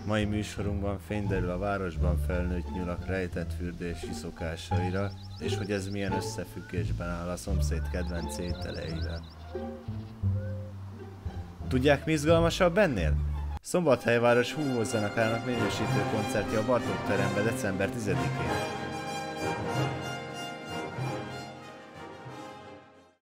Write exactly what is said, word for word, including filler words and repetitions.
Mai műsorunkban fényderül a városban felnőtt nyulak rejtett fürdési szokásaira, és hogy ez milyen összefüggésben áll a szomszéd kedvenc ételeivel. Tudják, mi izgalmasabb ennél? Szombathelyváros húhó zenekarnak minősítő koncertje a Bartók teremben december tizedikén.